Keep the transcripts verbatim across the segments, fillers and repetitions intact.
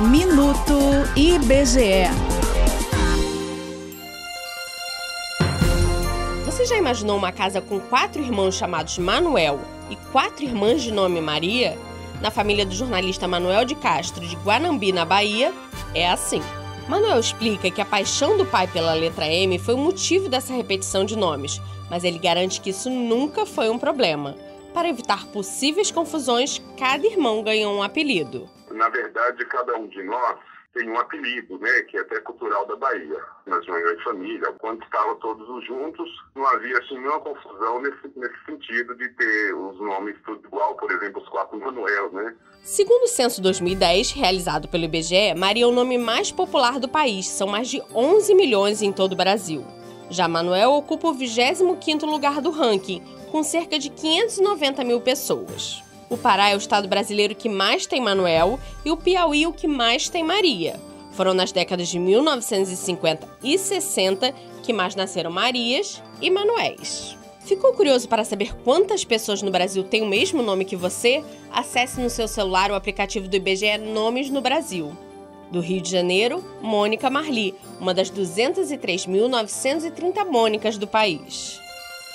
Minuto I B G E. Você já imaginou uma casa com quatro irmãos chamados Manuel e quatro irmãs de nome Maria? Na família do jornalista Manuel de Castro, de Guanambi, na Bahia, é assim. Manuel explica que a paixão do pai pela letra M foi o motivo dessa repetição de nomes, mas ele garante que isso nunca foi um problema. Para evitar possíveis confusões, cada irmão ganhou um apelido. Na verdade, cada um de nós tem um apelido, né, que é até cultural da Bahia, nas reuniões de família. Quando estavam todos juntos, não havia assim nenhuma confusão nesse, nesse sentido de ter os nomes tudo igual, por exemplo, os quatro Manuel, né? Segundo o censo dois mil e dez, realizado pelo I B G E, Maria é o nome mais popular do país, são mais de onze milhões em todo o Brasil. Já Manuel ocupa o vigésimo quinto lugar do ranking, com cerca de quinhentas e noventa mil pessoas. O Pará é o estado brasileiro que mais tem Manuel e o Piauí o que mais tem Maria. Foram nas décadas de mil novecentos e cinquenta e sessenta que mais nasceram Marias e Manuéis. Ficou curioso para saber quantas pessoas no Brasil têm o mesmo nome que você? Acesse no seu celular o aplicativo do I B G E Nomes no Brasil. Do Rio de Janeiro, Mônica Marli, uma das duzentas e três mil novecentos e trinta Mônicas do país.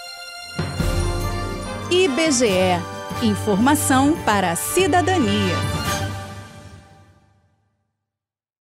I B G E. Informação para a cidadania.